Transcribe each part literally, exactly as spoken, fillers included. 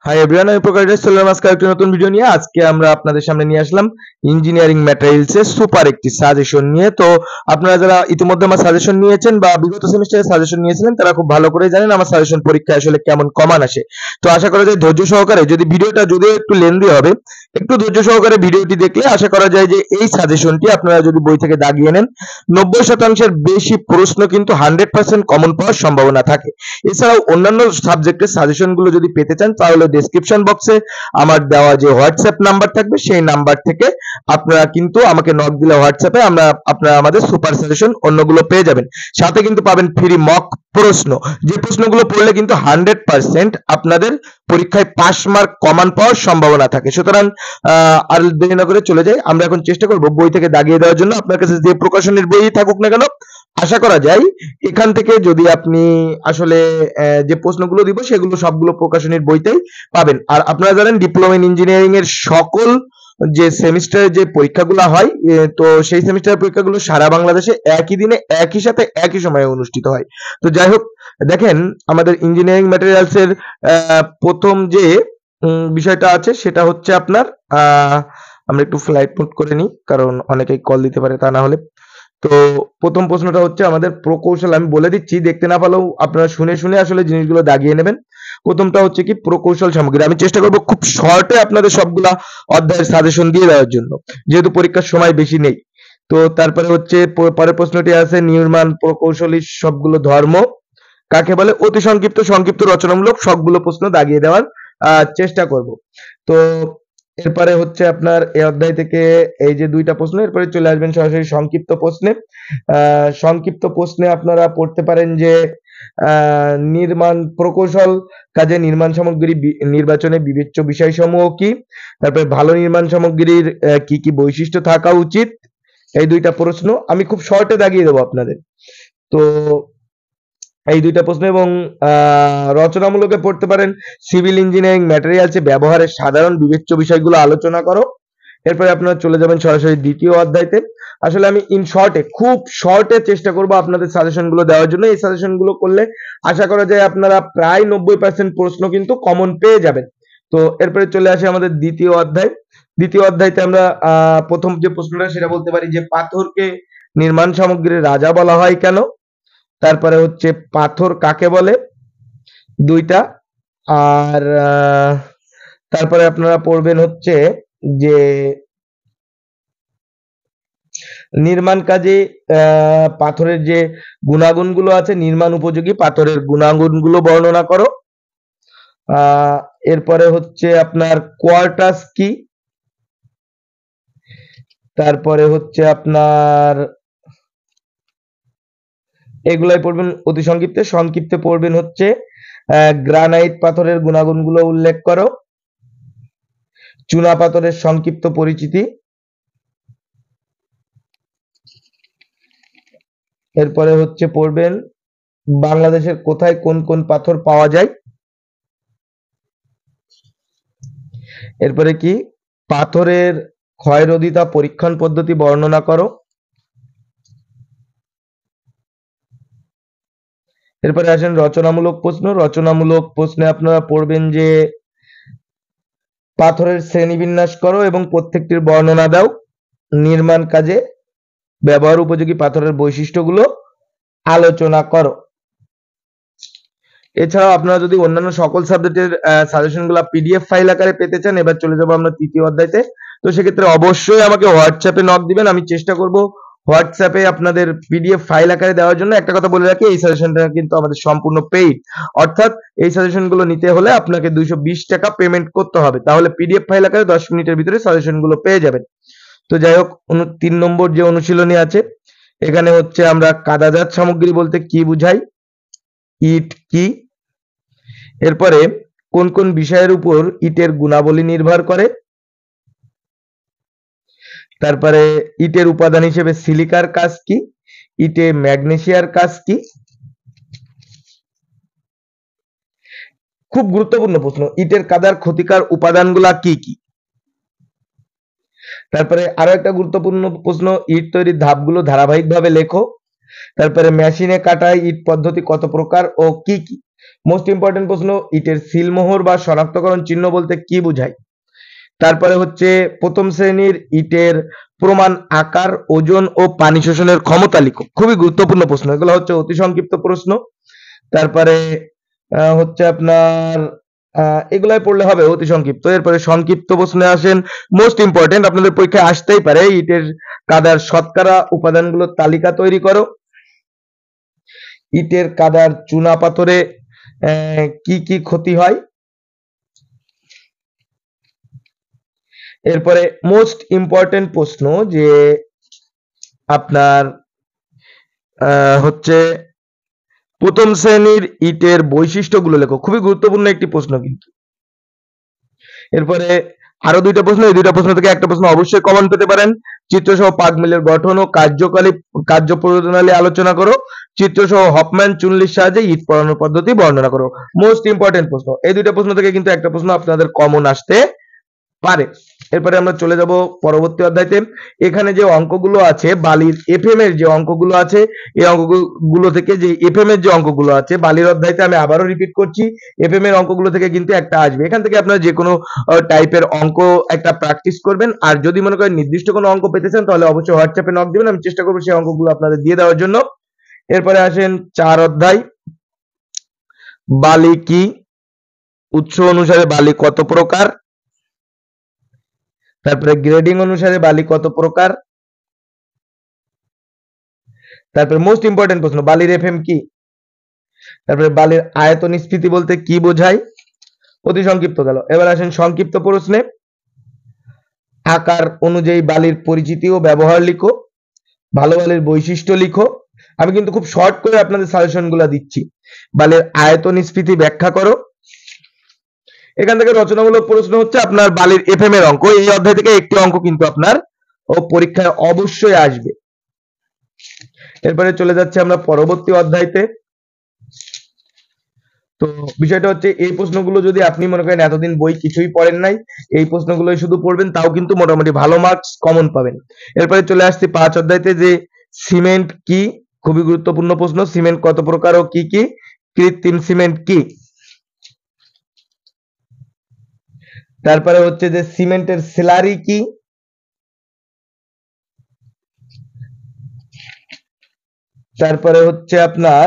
Hi everyone, আমি প্রকাশ চললাম আজকে একটা নতুন ভিডিও নিয়ে। আজকে আমরা আপনাদের সামনে নিয়ে আসলাম ইঞ্জিনিয়ারিং ম্যাটেরিয়ালস এর সুপার একটি সাজেশন নিয়ে। তো আপনারা যারা ইতিমধ্যে আমার সাজেশন নিয়েছেন বা বিগত সেমিস্টারে সাজেশন নিয়েছিলেন তারা খুব ভালো করে জানেন আমার সাজেশন পরীক্ষায় আসলে কেমন কমান আসে। তো আশা করা যায় ধৈর্য সহকারে, যদি ভিডিওটা যদিও একটু লেন্দি হবে, একটু ধৈর্য সহকারে ভিডিওটি দেখলে আশা করা যায় যে এই সাজেশনটি আপনারা যদি বই থেকে দাগিয়ে নেন, নব্বই শতাংশের বেশি প্রশ্ন কিন্তু হান্ড্রেড পার্সেন্ট কমন পাওয়ার সম্ভাবনা থাকে। এছাড়াও অন্যান্য সাবজেক্টের সাজেশনগুলো যদি পেতে চান তাহলে ডেসক্রিপশন বক্সে আমার দেওয়া যে হোয়াটসঅ্যাপ নাম্বার থাকবে সেই নাম্বার থেকে আপনারা কিন্তু আমাকে নক দিলে হোয়াটসঅ্যাপে আমরা আপনারা আমাদের সুপার সাজেশন অন্যগুলো পেয়ে যাবেন। সাথে কিন্তু পাবেন ফ্রি মক প্রশ্ন, যে প্রশ্নগুলো পড়লে কিন্তু হান্ড্রেড পার্সেন্ট আপনাদের পরীক্ষায় পাস মার্ক কমান পাওয়ার সম্ভাবনা থাকে। সুতরাং আর দেরি না করে চলে যাই, আমরা এখন চেষ্টা করব বই থেকে দাগিয়ে দেওয়ার জন্য। আপনার কাছে যে প্রকাশনের বই থাকুক না কেন, আশা করা যায় এখান থেকে যদি আপনি আসলে যে প্রশ্নগুলো দিব সেগুলো সবগুলো প্রকাশনীর বইতেই পাবেন। আর আপনারা জানেন ডিপ্লোমা ইন ইঞ্জিনিয়ারিং এর সকল যে সেমিস্টারের যে পরীক্ষাগুলো হয়, তো সেই সেমিস্টারের পরীক্ষাগুলো সারা বাংলাদেশে একই দিনে একই সাথে একই সময়ে অনুষ্ঠিত হয়। তো যাই হোক, দেখেন আমাদের ইঞ্জিনিয়ারিং ম্যাটেরিয়ালস এর প্রথম যে বিষয়টা আছে সেটা হচ্ছে আপনার আহ আমরা একটু ফ্লাইট মোড করে নিই, কারণ অনেকেই কল দিতে পারে তা না হলে। তো প্রথম প্রশ্নটা হচ্ছে আমাদের প্রকৌশল, আমি বলে দিচ্ছি, দেখতে না পারলেও আপনারা শুনে শুনে আসলে জিনিসগুলো দাগিয়ে নেবেন। প্রথমটা হচ্ছে কি প্রকৌশল সামগ্রী। আমি চেষ্টা করব খুব শর্টে আপনাদের সবগুলা অধ্যায়ের সাজেশন দিয়ে দেওয়ার জন্য, যেহেতু পরীক্ষার সময় বেশি নেই। তো তারপরে হচ্ছে পরের প্রশ্নটি আছে নির্মাণ প্রকৌশলী সবগুলো ধর্ম কাকে বলে। অতি সংক্ষিপ্ত সংক্ষিপ্ত রচনামূলক সবগুলো প্রশ্ন দাগিয়ে দেওয়ার চেষ্টা করব। তো এরপরে হচ্ছে আপনার এই অধ্যায় থেকে এই যে দুইটা প্রশ্ন, এরপরে চলে আসবেন সরাসরি সংক্ষিপ্ত প্রশ্নে। আহ সংক্ষিপ্ত প্রশ্নে আপনারা পড়তে পারেন যে আহ নির্মাণ প্রকৌশল কাজে নির্মাণ সামগ্রী নির্বাচনে বিবেচ্য বিষয়সমূহ কি, তারপরে ভালো নির্মাণ সামগ্রীর কি কি বৈশিষ্ট্য থাকা উচিত। এই দুইটা প্রশ্ন আমি খুব শর্টে দাগিয়ে দেবো আপনাদের। তো এই দুইটা প্রশ্ন এবং রচনামূলকে পড়তে পারেন সিভিল ইঞ্জিনিয়ারিং ম্যাটেরিয়ালসে ব্যবহারের সাধারণ বিবেচ্য বিষয়গুলো আলোচনা করো। এরপরে আপনারা চলে যাবেন সরাসরি দ্বিতীয় অধ্যায়তে। আসলে আমি ইন শর্টে খুব শর্টে চেষ্টা করব আপনাদের সাজেশনগুলো দেওয়ার জন্য। এই সাজেশনগুলো করলে আশা করা যায় আপনারা প্রায় নব্বই পার্সেন্ট প্রশ্ন কিন্তু কমন পেয়ে যাবেন। তো এরপরে চলে আসে আমাদের দ্বিতীয় অধ্যায়। দ্বিতীয় অধ্যায়তে আমরা আহ প্রথম যে প্রশ্নটা সেটা বলতে পারি যে পাথরকে নির্মাণ সামগ্রীর রাজা বলা হয় কেন। তারপরে হচ্ছে পাথর কাকে বলে, দুইটা। আর তারপরে আপনারা পড়বেন হচ্ছে যে নির্মাণ কাজে পাথরের যে গুণাগুণগুলো আছে, নির্মাণ উপযোগী পাথরের গুণাগুণগুলো বর্ণনা করো। আহ এরপরে হচ্ছে আপনার কোয়ার্টাস কি, তারপরে হচ্ছে আপনার এগুলাই পড়বেন অতি সংক্ষিপ্তে। সংক্ষিপ্তে পড়বেন হচ্ছে গ্রানাইট পাথরের গুণাগুণগুলো উল্লেখ করো, চুনা পাথরের সংক্ষিপ্ত পরিচিতি। এরপরে হচ্ছে পড়বেন বাংলাদেশের কোথায় কোন কোন পাথর পাওয়া যায়। এরপরে কি পাথরের ক্ষয়রোধিতা পরীক্ষণ পদ্ধতি বর্ণনা করো। এরপরে আসেন রচনামূলক প্রশ্ন। রচনামূলক প্রশ্নে আপনারা পড়বেন যে পাথরের শ্রেণীবিন্যাস করো এবং প্রত্যেকটির বর্ণনা দাও। নির্মাণ কাজে ব্যবহার উপযোগী পাথরের বৈশিষ্ট্যগুলো আলোচনা করো। এছাড়াও আপনারা যদি অন্যান্য সকল সাবজেক্টের সাজেশনগুলো পিডিএফ ফাইল আকারে পেতে চান, এবার চলে যাবো আমরা তৃতীয় অধ্যায়তে। তো সেক্ষেত্রে অবশ্যই আমাকে হোয়াটসঅ্যাপে নক দিবেন, আমি চেষ্টা করব হোয়াটসঅ্যাপে আপনাদের পিডিএফ ফাইল আকারে দেওয়ার জন্য। একটা কথা বলে রাখি, এই সাজেশনটা কিন্তু আমাদের সম্পূর্ণ পেইড, অর্থাৎ এই সাজেশনগুলো নিতে হলে আপনাকে দুইশো বিশ টাকা পেমেন্ট করতে হবে, তাহলে পিডিএফ ফাইল আকারে দশ মিনিটের ভিতরে সাজেশনগুলো পেয়ে যাবেন। তো যাই হোক, তিন নম্বর যে অনুশীলনী আছে এখানে হচ্ছে আমরা কাদাজাত সামগ্রী বলতে কি বুঝাই, ইট কি, এরপরে কোন কোন বিষয়ের উপর ইটের গুণাবলী নির্ভর করে, তারপরে ইটের উপাদান হিসেবে সিলিকার কাজ কি, ইটে ম্যাগনেসিয়ার কাজ কি। খুব গুরুত্বপূর্ণ প্রশ্ন, ইটের কাদার ক্ষতিকর উপাদানগুলা কি কি। তারপরে আরো একটা গুরুত্বপূর্ণ প্রশ্ন, ইট তৈরির ধাপগুলো ধারাবাহিকভাবে লেখো। তারপরে মেশিনে কাটাই ইট পদ্ধতি কত প্রকার ও কি কি। মোস্ট ইম্পর্টেন্ট প্রশ্ন, ইটের সিলমোহর বা শনাক্তকরণ চিহ্ন বলতে কি বোঝায়? তারপরে হচ্ছে প্রথম শ্রেণীর ইটের প্রমাণ আকার, ওজন ও পানি শোষণের ক্ষমতা লিখো। খুবই গুরুত্বপূর্ণ প্রশ্ন, এগুলো হচ্ছে অতি সংক্ষিপ্ত প্রশ্ন। তারপরে হচ্ছে আপনার এগুলাই পড়লে হবে অতি সংক্ষিপ্ত। এরপরে সংক্ষিপ্ত প্রশ্নে আসেন মোস্ট ইম্পর্টেন্ট, আপনাদের পরীক্ষায় আসতেই পারে, ইটের কাদার শতকরা উপাদানগুলোর তালিকা তৈরি করো। ইটের কাদার চুনা পাথরে কি কি ক্ষতি হয়? এরপরে মোস্ট ইম্পর্টেন্ট প্রশ্ন যে আপনার হচ্ছে প্রথম শ্রেণীর ইটের বৈশিষ্ট্যগুলো লেখো। খুবই গুরুত্বপূর্ণ একটি প্রশ্ন কিন্তু। এরপরে আরো দুইটা প্রশ্ন, এই দুইটা প্রশ্ন থেকে একটা প্রশ্ন অবশ্যই কমন পেতে পারেন। চিত্রসহ পাক মিলের গঠন ও কার্যকালী কার্যপ্রণালী আলোচনা করো। চিত্রসহ হফম্যান চুনলির সাহায্যে ইট পড়ানোর পদ্ধতি বর্ণনা করো। মোস্ট ইম্পর্টেন্ট প্রশ্ন, এই দুইটা প্রশ্ন থেকে কিন্তু একটা প্রশ্ন আপনাদের কমন আসতে পারে। এরপরে আমরা চলে যাব পরবর্তী অধ্যায়তে। এখানে যে অঙ্কগুলো আছে বালির এফএম এর যে অঙ্কগুলো আছে, এই অঙ্কগুলো থেকে যে এফএম এর যে অঙ্কগুলো আছে বালির অধ্যায়তে আমি আবারও রিপিট করছি, এফএম এর অঙ্কগুলো থেকে কিন্তু একটা আসবে। এখান থেকে আপনারা যে কোনো টাইপের অঙ্ক একটা প্র্যাকটিস করবেন, আর যদি মনে করেন নির্দিষ্ট কোনো অঙ্ক পেতে চান তাহলে অবশ্যই হোয়াটসঅ্যাপে নক দিবেন, আমি চেষ্টা করবো সেই অঙ্কগুলো আপনাদের দিয়ে দেওয়ার জন্য। এরপরে আসেন চার অধ্যায়, বালি কি, উৎস অনুসারে বালি কত প্রকার, তারপরে গ্রেডিং অনুসারে বালি কত প্রকার, তারপরে মোস্ট ইম্পর্টেন্ট প্রশ্ন বালির এফএম কি, তারপরে বালির আয়তন স্ফীতি বলতে কি বোঝায়। অতি সংক্ষিপ্ত গেল। এবার আসেন সংক্ষিপ্ত প্রশ্নে, আকার অনুযায়ী বালির পরিচিতি ও ব্যবহার লিখো, ভালো বালির বৈশিষ্ট্য লিখো। আমি কিন্তু খুব শর্ট করে আপনাদের সাজেশন গুলা দিচ্ছি। বালির আয়তন স্ফীতি ব্যাখ্যা করো। এখান থেকে রচনামূলক প্রশ্ন হচ্ছে আপনার বালির এফএম এর অঙ্ক, এই অধ্যায় থেকে একটি অঙ্ক কিন্তু আপনার ও পরীক্ষায় অবশ্যই আসবে। এরপরে চলে যাচ্ছে আমরা পরবর্তী অধ্যায়তে। তো বিষয়টা হচ্ছে এই প্রশ্নগুলো যদি আপনি মনে করেন এতদিন বই কিছুই পড়েন নাই, এই প্রশ্নগুলোই শুধু পড়বেন, তাও কিন্তু মোটামুটি ভালো মার্কস কমন পাবেন। এরপরে চলে আসছি পাঁচ অধ্যায়তে, যে সিমেন্ট কি, খুবই গুরুত্বপূর্ণ প্রশ্ন। সিমেন্ট কত প্রকার ও কি কি, কৃত্রিম সিমেন্ট কি, তারপরে হচ্ছে যে সিমেন্টের স্যালারি কি, তারপরে হচ্ছে আপনার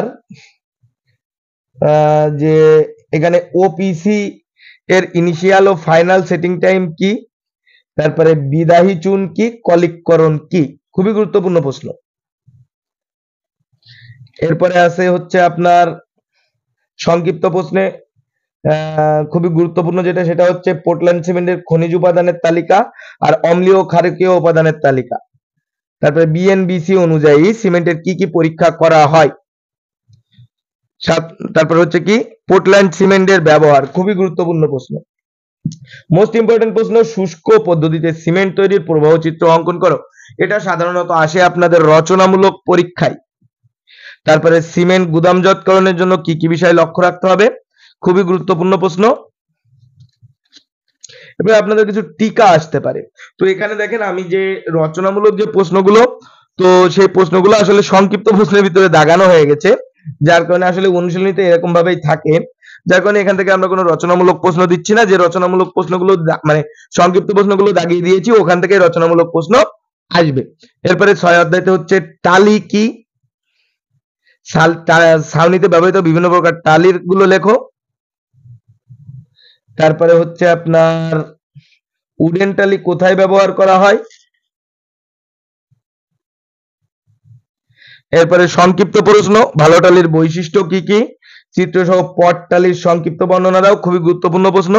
যে এখানে ওপিসি এর ইনিশিয়াল ও ফাইনাল সেটিং টাইম কি, তারপরে বিদাহী চুন কি, কলিককরণ কি। খুবই গুরুত্বপূর্ণ প্রশ্ন। এরপরে আছে হচ্ছে আপনার সংক্ষিপ্ত প্রশ্নে খুবই গুরুত্বপূর্ণ যেটা, সেটা হচ্ছে পোর্টল্যান্ড সিমেন্টের খনিজ উপাদানের তালিকা আর অম্লীয় ক্ষারকীয় উপাদানের তালিকা। তারপরে বিএনবিসি অনুযায়ী সিমেন্টের কি কি পরীক্ষা করা হয়। তারপর হচ্ছে কি পোর্টল্যান্ড সিমেন্টের ব্যবহার, খুবই গুরুত্বপূর্ণ প্রশ্ন। মোস্ট ইম্পর্টেন্ট প্রশ্ন, শুষ্ক পদ্ধতিতে সিমেন্ট তৈরির প্রবাহ চিত্র অঙ্কন করো। এটা সাধারণত আসে আপনাদের রচনামূলক পরীক্ষায়। তারপরে সিমেন্ট গুদামজাতকরণের জন্য কি কি বিষয় লক্ষ্য রাখতে হবে, খুবই গুরুত্বপূর্ণ প্রশ্ন। এবার আপনাদের কিছু টিকা আসতে পারে। তো এখানে দেখেন আমি যে রচনামূলক যে প্রশ্নগুলো, তো সেই প্রশ্নগুলো আসলে সংক্ষিপ্ত প্রশ্নের ভিতরে দাগানো হয়ে গেছে, যার কারণে আসলে অনুশীলনীতে এরকম ভাবেই থাকে, যার কারণে এখান থেকে আমরা কোনো রচনামূলক প্রশ্ন দিচ্ছি না। যে রচনামূলক প্রশ্নগুলো মানে সংক্ষিপ্ত প্রশ্নগুলো দাগিয়ে দিয়েছি, ওখান থেকে রচনামূলক প্রশ্ন আসবে। এরপরে ছয় অধ্যায়তে হচ্ছে টালি কি, ছাউনিতে ব্যবহৃত বিভিন্ন প্রকার টালির গুলো লেখো। তারপরে হচ্ছে আপনার উডেন টালি কোথায় ব্যবহার করা হয়। এরপরে সংক্ষিপ্ত প্রশ্ন, ভালো টালির বৈশিষ্ট্য কি কি, চিত্র সহ পট টালির সংক্ষিপ্ত বর্ণনা দাও। খুবই গুরুত্বপূর্ণ প্রশ্ন।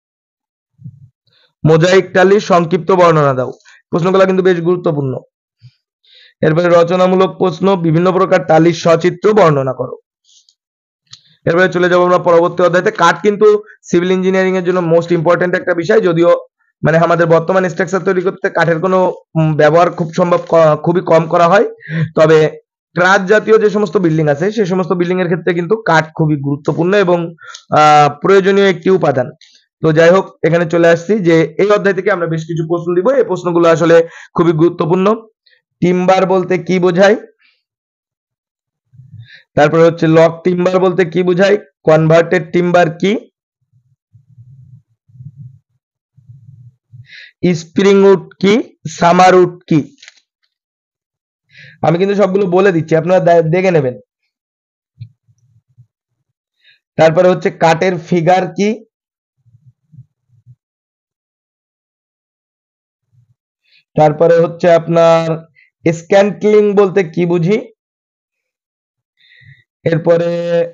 মোজাইক টালির সংক্ষিপ্ত বর্ণনা দাও। প্রশ্নগুলো কিন্তু বেশ গুরুত্বপূর্ণ। এরপরে রচনামূলক প্রশ্ন, বিভিন্ন প্রকার টালির সচিত্র বর্ণনা করো। এরপরে চলে যাবো আমরা পরবর্তী অধ্যায়তে। কাঠ কিন্তু সিভিল ইঞ্জিনিয়ারিং এর জন্য মোস্ট ইম্পর্টেন্ট একটা বিষয়, যদিও মানে আমাদের বর্তমান স্ট্রাকচার তৈরি করতে কাঠের কোনো ব্যবহার খুব সম্ভব খুবই কম করা হয়, তবে ট্রাস জাতীয় যে সমস্ত বিল্ডিং আছে সেই সমস্ত বিল্ডিং এর ক্ষেত্রে কিন্তু কাঠ খুবই গুরুত্বপূর্ণ এবং প্রয়োজনীয় একটি উপাদান। তো যাই হোক, এখানে চলে আসছি যে এই অধ্যায় থেকে আমরা বেশ কিছু প্রশ্ন দিব, এই প্রশ্নগুলো আসলে খুবই গুরুত্বপূর্ণ। টিম্বার বলতে কি বোঝায়, তারপরে হচ্ছে লক টিম্বার বলতে কি বোঝায়, কনভার্টেড টিম্বার কি, স্প্রিং উড কি, সামার উড কি। আমি কিন্তু সবগুলো বলে দিচ্ছি, আপনারা দেখে নেবেন। তারপরে হচ্ছে কাঠের ফিগার কি, তারপরে হচ্ছে আপনার স্ক্যান্টলিং বলতে কি বুঝি, এরপরে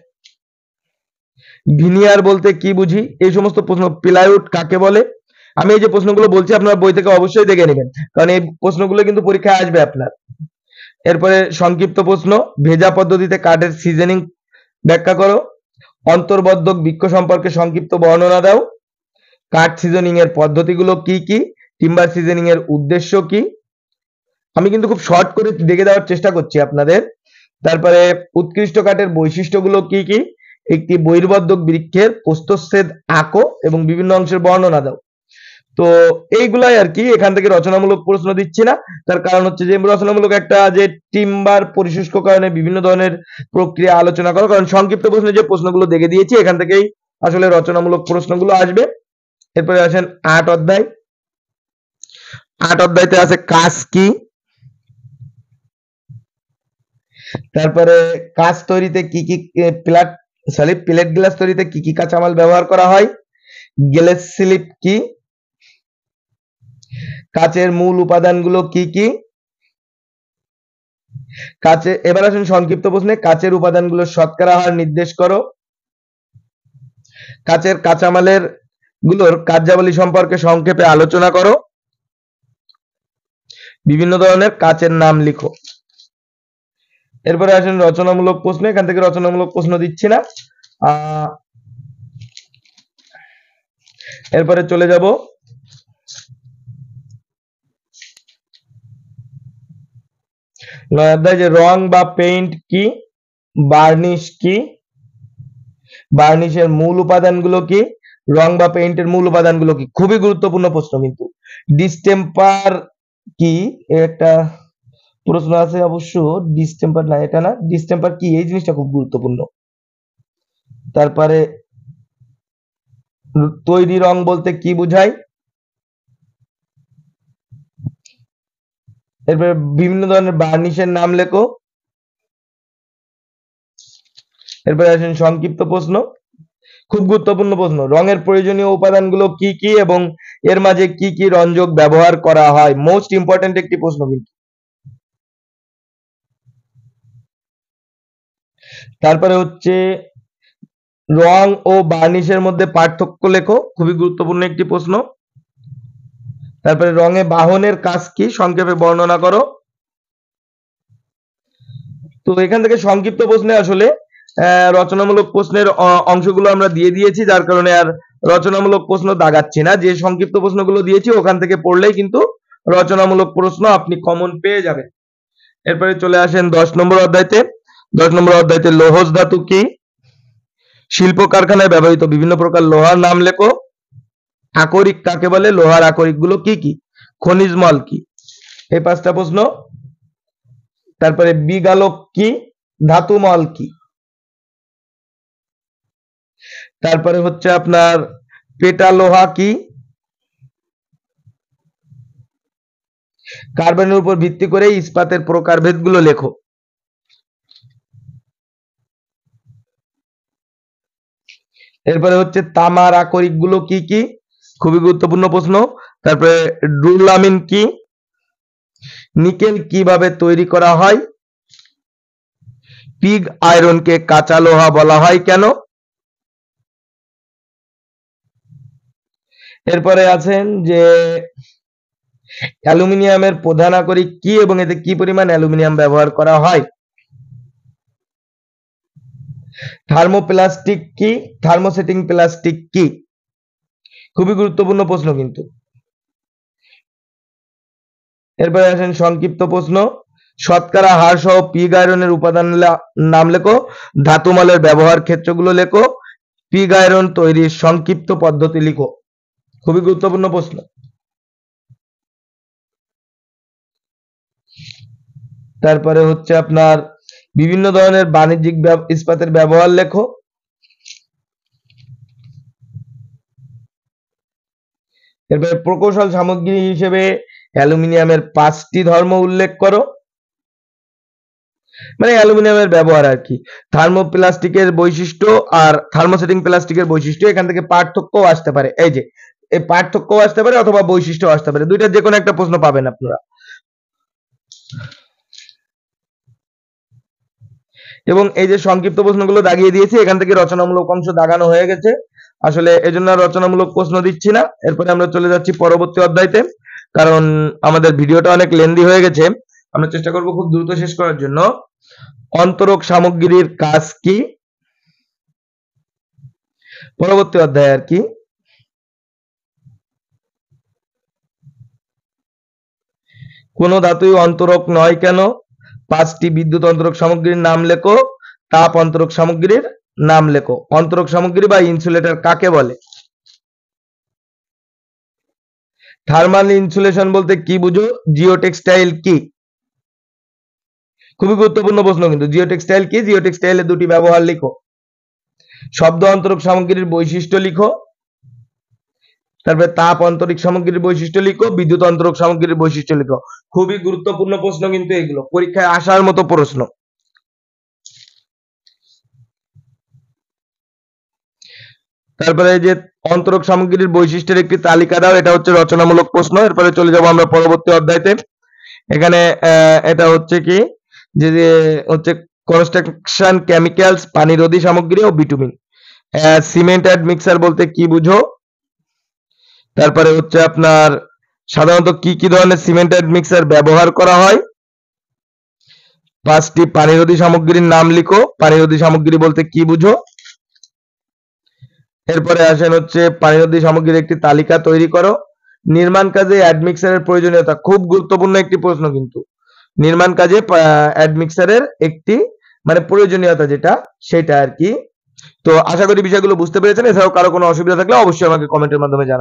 ভিনিয়ার বলতে কি বুঝি, এই সমস্ত প্রশ্ন। প্লাইউড কাকে বলে। আমি এই যে প্রশ্নগুলো বলছি আপনারা বই থেকে অবশ্যই দেখে নেবেন, কারণ এই প্রশ্নগুলো কিন্তু পরীক্ষায় আসবে আপনার। এরপরে সংক্ষিপ্ত প্রশ্ন, ভেজা পদ্ধতিতে কাঠের সিজনিং ব্যাখ্যা করো, অন্তর্বর্ধক বৃক্ষ সম্পর্কে সংক্ষিপ্ত বর্ণনা দাও, কাঠ সিজনিং এর পদ্ধতিগুলো কি কি, টিম্বার সিজনিং এর উদ্দেশ্য কি। আমি কিন্তু খুব শর্ট করে দেখে দেওয়ার চেষ্টা করছি আপনাদের। তারপরে উৎকৃষ্ট কাঠের বৈশিষ্ট্যগুলো কি কি, একটি বহির্বর্ধক বৃক্ষের প্রস্থচ্ছেদ আঁকো এবং বিভিন্ন অংশের বর্ণনা দাও। তো এইগুলাই আর কি, এখান থেকে রচনামূলক প্রশ্ন দিচ্ছি না, তার কারণ হচ্ছে যে রচনামূলক একটা যে টিম্বার পরিশুষ্ককরণে বিভিন্ন ধরনের প্রক্রিয়া আলোচনা করো, কারণ সংক্ষিপ্ত প্রশ্নে যে প্রশ্নগুলো দেখে দিয়েছি এখান থেকেই আসলে রচনামূলক প্রশ্নগুলো আসবে। এরপরে আসেন আট অধ্যায়। আট অধ্যায়তে আছে কাজ কি, তারপরে কাঁচ তৈরিতে কি কি প্লাট সরি প্লেট গ্লাস তৈরিতে কি কি কাঁচামাল ব্যবহার করা হয়, গ্লাস স্লিপ কি, কাচের মূল উপাদানগুলো কি কি, কাচে এবার আসুন সংক্ষিপ্ত প্রশ্নে, কাচের উপাদানগুলো শতকরা হার নির্দেশ করো, কাচের কাঁচামালের গুলোর কার্যাবলী সম্পর্কে সংক্ষেপে আলোচনা করো, বিভিন্ন ধরনের কাচের নাম লিখো। এরপরে আসেন রচনামূলক প্রশ্ন, এখান থেকে রচনামূলক প্রশ্ন দিচ্ছি না। আহ এরপরে চলে যাব নয় অধ্যায়, যে রং বা পেইন্ট কি, বার্নিশ কি, বার্নিশের মূল উপাদানগুলো কি, রং বা পেইন্টের মূল উপাদানগুলো কি। খুবই গুরুত্বপূর্ণ প্রশ্ন কিন্তু। ডিসটেম্পার কি, একটা প্রশ্ন আছে অবশ্য, ডিসটেম্পার না, এটা না, ডিসটেম্পার কি, এই জিনিসটা খুব গুরুত্বপূর্ণ। তারপরে তৈরি রং বলতে কি বোঝায়, এরপরে বিভিন্ন ধরনের বার্নিশের নাম লেখো। এরপরে আসেন সংক্ষিপ্ত প্রশ্ন, খুব গুরুত্বপূর্ণ প্রশ্ন, রঙের প্রয়োজনীয় উপাদানগুলো কি কি এবং এর মাঝে কি কি রঞ্জক ব্যবহার করা হয়। মোস্ট ইম্পর্টেন্ট একটি প্রশ্ন কিন্তু। তারপরে হচ্ছে রং ও বার্নিশের মধ্যে পার্থক্য লেখো, খুবই গুরুত্বপূর্ণ একটি প্রশ্ন। তারপরে রঙে বাহনের কাজ কি, সংক্ষেপে বর্ণনা করো। তো এখান থেকে সংক্ষিপ্ত প্রশ্নে আসলে রচনামূলক প্রশ্নের অংশগুলো আমরা দিয়ে দিয়েছি, যার কারণে আর রচনামূলক প্রশ্ন দাগাচ্ছি না। যে সংক্ষিপ্ত প্রশ্নগুলো দিয়েছি ওখান থেকে পড়লেই কিন্তু রচনামূলক প্রশ্ন আপনি কমন পেয়ে যাবেন। এরপরে চলে আসেন দশ নম্বর অধ্যায়তে। দশ নম্বর অধ্যায়তে লৌহ ধাতু কি, শিল্প কারখানায় ব্যবহৃত বিভিন্ন প্রকার লোহার নাম লেখো, আকরিক কাকে বলে, লোহার আকরিক গুলো কি কি, খনিজ মল কি। এই পাঁচটা প্রশ্ন। তারপরে বিগালক কি, ধাতু মল কি। তারপরে হচ্ছে আপনার পেটা লোহা কি, কার্বনের উপর ভিত্তি করে ইস্পাতের প্রকারভেদ গুলো লেখো। এরপরে হচ্ছে তামার আকরিক গুলো কি কি, খুবই গুরুত্বপূর্ণ প্রশ্ন। তারপরে ডুরলামিন কি, নিকেল কিভাবে তৈরি করা হয়, পিগ আয়রনকে কাঁচা লোহা বলা হয় কেন। এরপরে আছেন যে অ্যালুমিনিয়ামের প্রধান আকরিক কি এবং এতে কি পরিমাণ অ্যালুমিনিয়াম ব্যবহার করা হয়। থার্মোপ্লাস্টিক কি, থার্মোসেটিং প্লাস্টিক কি, খুবই গুরুত্বপূর্ণ প্রশ্ন কিন্তু। এরপরে আসেন সংক্ষিপ্ত প্রশ্ন, শতকরা হার সহ পিগ আয়রনের উপাদান নাম লেখো, ধাতুমলের ব্যবহার ক্ষেত্রগুলো লেখো, পিগ আয়রন তৈরির সংক্ষিপ্ত পদ্ধতি লিখো। খুবই গুরুত্বপূর্ণ প্রশ্ন। তারপরে হচ্ছে আপনার বিভিন্ন ধরনের বাণিজ্যিক ইস্পাতের ব্যবহার লেখো। এরপরে প্রকৌশল সামগ্রী হিসেবে অ্যালুমিনিয়ামের পাঁচটি ধর্ম উল্লেখ করো, মানে অ্যালুমিনিয়ামের ব্যবহার আর কি। থার্মোপ্লাস্টিকের বৈশিষ্ট্য আর থার্মোসেটিং প্লাস্টিকের বৈশিষ্ট্য, এখান থেকে পার্থক্যও আসতে পারে। এই যে এই পার্থক্যও আসতে পারে অথবা বৈশিষ্ট্য আসতে পারে, দুইটা যে কোনো একটা প্রশ্ন পাবেন আপনারা। এবং এই যে সংক্ষিপ্ত প্রশ্নগুলো দাগিয়ে দিয়েছি, এখান থেকে রচনামূলক অংশ দাগানো হয়ে গেছে, আসলে এজন্য রচনামূলক প্রশ্ন দিচ্ছি না। এরপরে আমরা চলে যাচ্ছি পরবর্তী অধ্যায়তে, কারণ আমাদের ভিডিওটা অনেক লেন্দি হয়ে গেছে, আমরা চেষ্টা করব খুব দ্রুত শেষ করার জন্য। অন্তরক সামগ্রীর কাজ কি, পরবর্তী অধ্যায় আর কি। কোন ধাতুই অন্তরক নয় কেন, পাঁচটি বিদ্যুৎ অন্তরক সামগ্রীর নাম লেখো, তাপ অন্তরক সামগ্রীর নাম লেখো। অন্তরক সামগ্রী বা ইনসুলেটর কাকে বলে? থার্মাল ইনসুলেশন বলতে কি বুঝো? জিওটেক্সটাইল কি? খুবই গুরুত্বপূর্ণ প্রশ্ন কিন্তু। জিওটেক্সটাইল কি? জিওটেক্সটাইলের দুটি ব্যবহার লিখো। শব্দ অন্তরক সামগ্রীর বৈশিষ্ট্য লিখো। তারপরে তাপ অন্তরিক সামগ্রীর বৈশিষ্ট্য লিখো, বিদ্যুৎ অন্তরক সামগ্রীর বৈশিষ্ট্য লিখো। খুবই গুরুত্বপূর্ণ প্রশ্ন কিন্তু এগুলো, পরীক্ষায় আসার মতো প্রশ্ন। তারপরে যে অন্তরক সামগ্রীর বৈশিষ্ট্যের একটি তালিকা দাও, এটা হচ্ছে রচনামূলক প্রশ্ন। এরপরে চলে যাব আমরা পরবর্তী অধ্যায়তে। এখানে এটা হচ্ছে কি যে হচ্ছে কনস্ট্রাকশন কেমিক্যালস, পানিরোধী সামগ্রী ও বিটুমিন। সিমেন্ট অ্যাড মিক্সার বলতে কি বুঝো? তারপরে হচ্ছে আপনার সাধারণত কি কি ধরনের সিমেন্ট অ্যাড মিক্সার ব্যবহার করা হয়? পাঁচটি পানিরোধী সামগ্রীর নাম লিখো। পানিরোধী সামগ্রী বলতে কি বুঝো? এরপরে আসেন হচ্ছে পানিরোধী সামগ্রীর একটি তালিকা তৈরি করো। নির্মাণ কাজে অ্যাডমিক্সারের প্রয়োজনীয়তা, খুব গুরুত্বপূর্ণ একটি প্রশ্ন কিন্তু। নির্মাণ কাজে অ্যাডমিক্সারের একটি মানে প্রয়োজনীয়তা যেটা, সেটা আর কি। তো আশা করি বিষয়গুলো বুঝতে পেরেছেন। এছাড়াও কারো কোনো অসুবিধা থাকলে অবশ্যই আমাকে কমেন্টের মাধ্যমে জানাবেন।